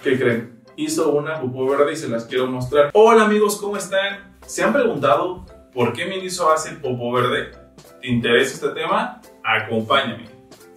¿Qué creen? Hizo una popó verde y se las quiero mostrar. Hola amigos, ¿cómo están? ¿Se han preguntado por qué mi erizo hace popó verde? ¿Te interesa este tema? Acompáñame.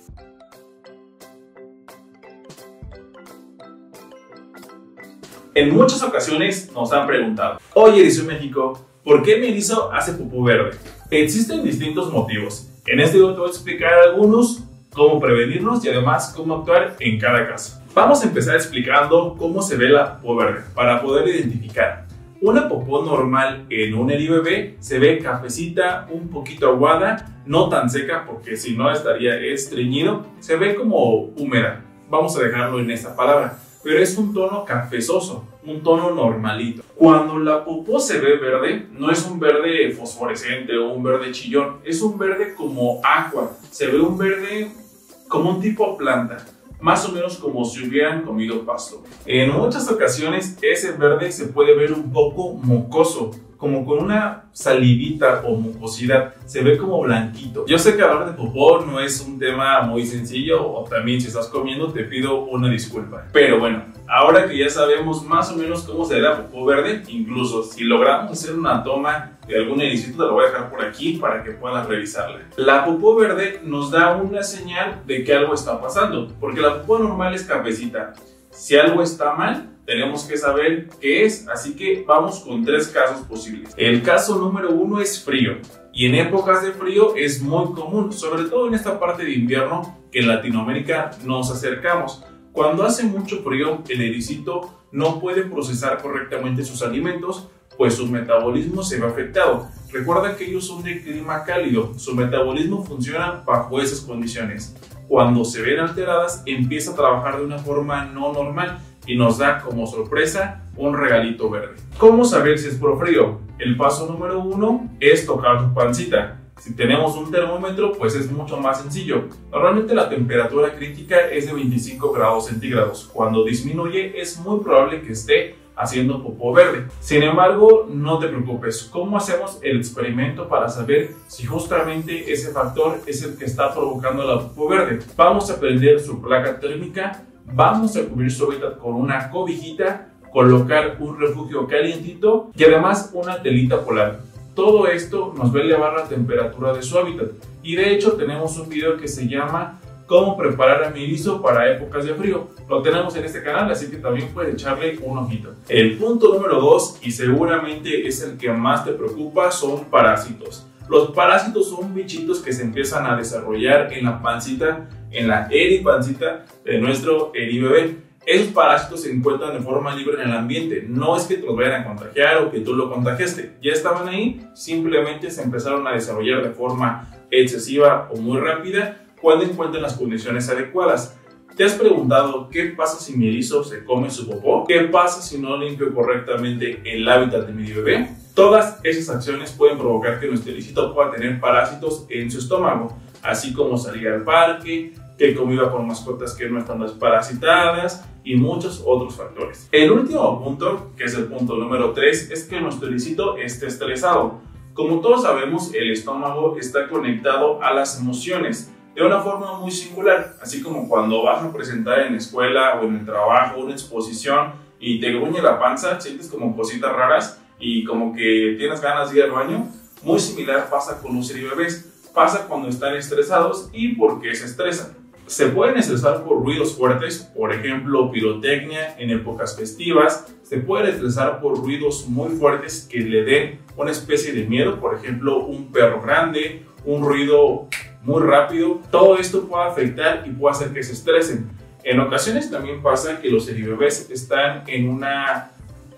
En muchas ocasiones nos han preguntado: oye, Erizo México, ¿por qué mi erizo hace popó verde? Existen distintos motivos. En este video te voy a explicar algunos, cómo prevenirlos y además cómo actuar en cada caso. Vamos a empezar explicando cómo se ve la popó verde para poder identificar. Una popó normal en un eribebé se ve cafecita, un poquito aguada, no tan seca porque si no estaría estreñido, se ve como húmeda. Vamos a dejarlo en esa palabra, pero es un tono cafezoso, un tono normalito. Cuando la popó se ve verde, no es un verde fosforescente o un verde chillón, es un verde como agua, se ve un verde como un tipo planta, más o menos como si hubieran comido pasto. En muchas ocasiones ese verde se puede ver un poco mocoso, como con una salivita o mucosidad, se ve como blanquito. Yo sé que hablar de popó no es un tema muy sencillo, o también si estás comiendo te pido una disculpa. Pero bueno, ahora que ya sabemos más o menos cómo se ve la popó verde, incluso si logramos hacer una toma de algún ericito, te lo voy a dejar por aquí para que puedas revisarla. La popó verde nos da una señal de que algo está pasando, porque la popó normal es cafecita. Si algo está mal, tenemos que saber qué es, así que vamos con tres casos posibles. El caso número uno es frío, y en épocas de frío es muy común, sobre todo en esta parte de invierno que en Latinoamérica nos acercamos. Cuando hace mucho frío, el ericito no puede procesar correctamente sus alimentos, pues su metabolismo se ve afectado. Recuerda que ellos son de clima cálido, su metabolismo funciona bajo esas condiciones. Cuando se ven alteradas, empieza a trabajar de una forma no normal y nos da como sorpresa un regalito verde. ¿Cómo saber si es por frío? El paso número uno es tocar tu pancita. Si tenemos un termómetro, pues es mucho más sencillo. Normalmente la temperatura crítica es de 25 grados centígrados. Cuando disminuye, es muy probable que esté haciendo popó verde. Sin embargo, no te preocupes. ¿Cómo hacemos el experimento para saber si justamente ese factor es el que está provocando la popó verde? Vamos a prender su placa térmica, vamos a cubrir su hábitat con una cobijita, colocar un refugio calientito y además una telita polar. Todo esto nos va a elevar la temperatura de su hábitat. Y de hecho tenemos un video que se llama cómo preparar a mi erizo para épocas de frío. Lo tenemos en este canal, así que también puedes echarle un ojito. El punto número 2, y seguramente es el que más te preocupa, son parásitos. Los parásitos son bichitos que se empiezan a desarrollar en la pancita, en la eripancita de nuestro eribebé. Esos parásitos se encuentran de forma libre en el ambiente, no es que te los vayan a contagiar o que tú lo contagiaste, ya estaban ahí, simplemente se empezaron a desarrollar de forma excesiva o muy rápida cuando encuentren las condiciones adecuadas. ¿Te has preguntado qué pasa si mi erizo se come su popó? ¿Qué pasa si no limpio correctamente el hábitat de mi bebé? Todas esas acciones pueden provocar que nuestro ericito pueda tener parásitos en su estómago, así como salir al parque, que conviva con mascotas que no están desparasitadas y muchos otros factores. El último punto, que es el punto número 3, es que nuestro ericito esté estresado. Como todos sabemos, el estómago está conectado a las emociones de una forma muy singular, así como cuando vas a presentar en la escuela o en el trabajo una exposición y te gruñe la panza, sientes como cositas raras y como que tienes ganas de ir al baño. Muy similar pasa con los eribebés, pasa cuando están estresados. ¿Y por qué se estresan? Se pueden estresar por ruidos fuertes, por ejemplo pirotecnia en épocas festivas. Se pueden estresar por ruidos muy fuertes que le den una especie de miedo, por ejemplo un perro grande, un ruido muy rápido. Todo esto puede afectar y puede hacer que se estresen. En ocasiones también pasa que los eribebés están en una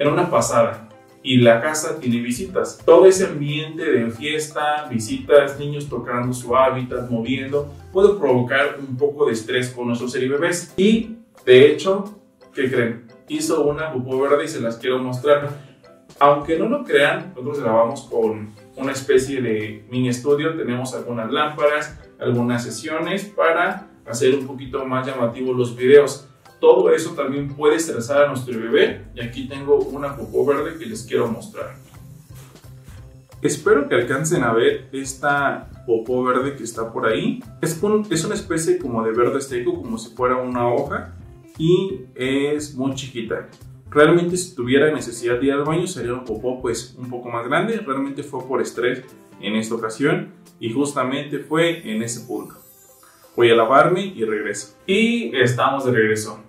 pasada y la casa tiene visitas. Todo ese ambiente de fiesta, visitas, niños tocando su hábitat, moviendo, puede provocar un poco de estrés con nuestros eribebés. Y de hecho, ¿qué creen? Hizo una popó verde y se las quiero mostrar. Aunque no lo crean, nosotros grabamos con una especie de mini estudio. Tenemos algunas lámparas, algunas sesiones para hacer un poquito más llamativos los videos. Todo eso también puede estresar a nuestro bebé. Y aquí tengo una popó verde que les quiero mostrar. Espero que alcancen a ver esta popó verde que está por ahí. Es una especie como de verde seco, como si fuera una hoja. y es muy chiquita. Realmente si tuviera necesidad de ir al baño sería un popó pues un poco más grande. Realmente fue por estrés en esta ocasión y justamente fue en ese punto. Voy a lavarme y regreso. Y estamos de regreso.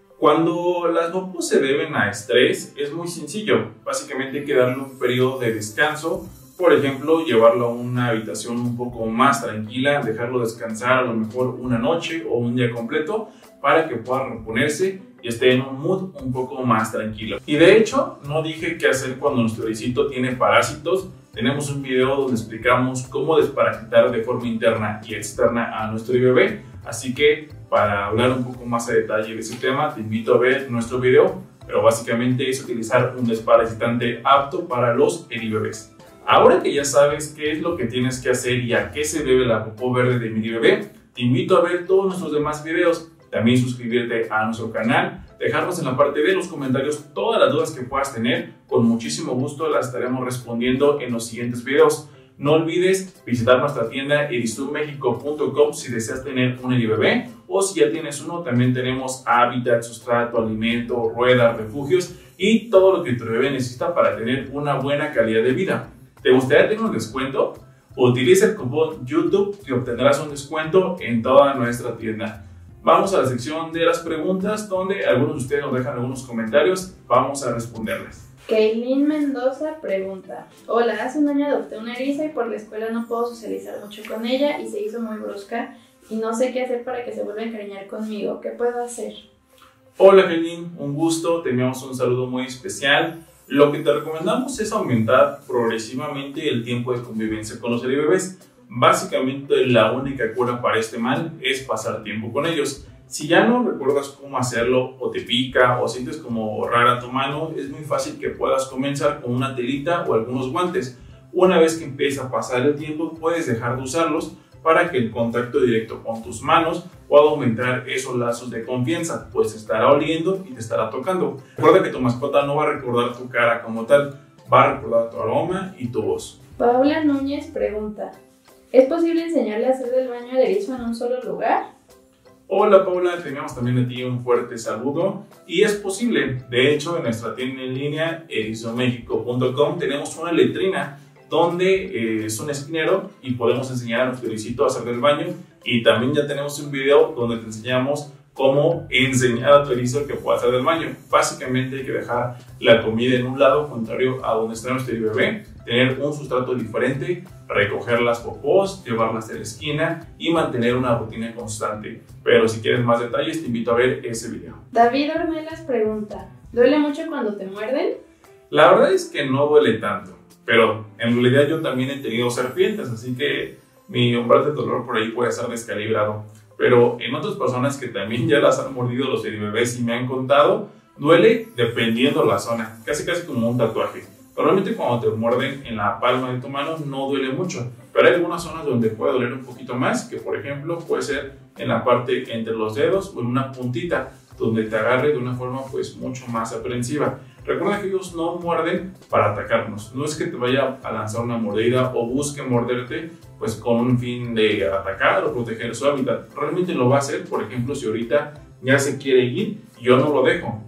Cuando las popós se deben a estrés es muy sencillo. Básicamente hay que darle un periodo de descanso. Por ejemplo, llevarlo a una habitación un poco más tranquila, dejarlo descansar a lo mejor una noche o un día completo para que pueda reponerse y esté en un mood un poco más tranquilo. Y de hecho, no dije qué hacer cuando nuestro erisito tiene parásitos. Tenemos un video donde explicamos cómo desparasitar de forma interna y externa a nuestro bebé. Así que para hablar un poco más a detalle de ese tema, te invito a ver nuestro video. Pero básicamente es utilizar un desparasitante apto para los eribebés. Ahora que ya sabes qué es lo que tienes que hacer y a qué se debe la popó verde de mi bebé, te invito a ver todos nuestros demás videos. También suscribirte a nuestro canal, dejarnos en la parte de los comentarios todas las dudas que puedas tener. Con muchísimo gusto las estaremos respondiendo en los siguientes videos. No olvides visitar nuestra tienda erisummexico.com si deseas tener un eribebé, o si ya tienes uno, también tenemos hábitat, sustrato, alimento, ruedas, refugios y todo lo que tu bebé necesita para tener una buena calidad de vida. ¿Te gustaría tener un descuento? Utiliza el cupón YouTube y obtendrás un descuento en toda nuestra tienda. Vamos a la sección de las preguntas, donde algunos de ustedes nos dejan algunos comentarios. Vamos a responderles. Kaylin Mendoza pregunta: hola, hace un año adopté una eriza y por la escuela no puedo socializar mucho con ella y se hizo muy brusca y no sé qué hacer para que se vuelva a encariñar conmigo. ¿Qué puedo hacer? Hola Kaylin, un gusto, te enviamos un saludo muy especial. Lo que te recomendamos es aumentar progresivamente el tiempo de convivencia con los eribebés. Básicamente la única cura para este mal es pasar tiempo con ellos. Si ya no recuerdas cómo hacerlo, o te pica o sientes como rara tu mano, es muy fácil que puedas comenzar con una telita o algunos guantes. Una vez que empieza a pasar el tiempo, puedes dejar de usarlos para que el contacto directo con tus manos pueda aumentar esos lazos de confianza, pues te estará oliendo y te estará tocando. Recuerda que tu mascota no va a recordar tu cara como tal, va a recordar tu aroma y tu voz. Paula Núñez pregunta: ¿es posible enseñarle a hacer del baño al erizo en un solo lugar? Hola Paula, tenemos también a ti un fuerte saludo y es posible. De hecho, en nuestra tienda en línea erisummexico.com tenemos una letrina donde es un esquinero y podemos enseñar a nuestro erisito a hacer del baño, y también ya tenemos un video donde te enseñamos cómo enseñar a tu erizo que pueda hacer del baño. Básicamente hay que dejar la comida en un lado contrario a donde está nuestro bebé, tener un sustrato diferente, recoger las popós, llevarlas de la esquina y mantener una rutina constante. Pero si quieres más detalles, te invito a ver ese video. David Ornelas pregunta: ¿duele mucho cuando te muerden? La verdad es que no duele tanto, pero en realidad yo también he tenido serpientes, así que mi umbral de dolor por ahí puede ser descalibrado. Pero en otras personas que también ya las han mordido los eribebés y me han contado, duele dependiendo la zona, casi como un tatuaje. Normalmente cuando te muerden en la palma de tu mano no duele mucho, pero hay algunas zonas donde puede doler un poquito más, que por ejemplo puede ser en la parte entre los dedos o en una puntita, donde te agarre de una forma pues mucho más aprensiva. Recuerda que ellos no muerden para atacarnos, no es que te vaya a lanzar una mordida o busque morderte pues con un fin de atacar o proteger su hábitat. Realmente lo va a hacer, por ejemplo, si ahorita ya se quiere ir y yo no lo dejo.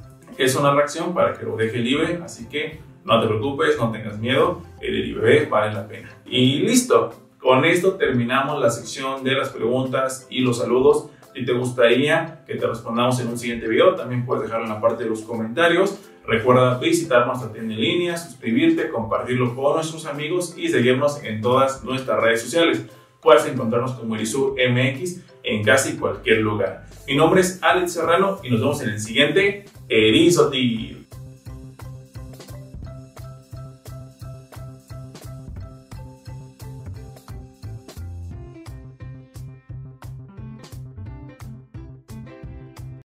Es una reacción para que lo deje libre, así que no te preocupes, no tengas miedo, el eribebé vale la pena. Y listo, con esto terminamos la sección de las preguntas y los saludos. Si te gustaría que te respondamos en un siguiente video, también puedes dejarlo en la parte de los comentarios. Recuerda visitar nuestra tienda en línea, suscribirte, compartirlo con nuestros amigos y seguirnos en todas nuestras redes sociales. Puedes encontrarnos como ErisumMX en casi cualquier lugar. Mi nombre es Alex Serrano y nos vemos en el siguiente Erizo Tip.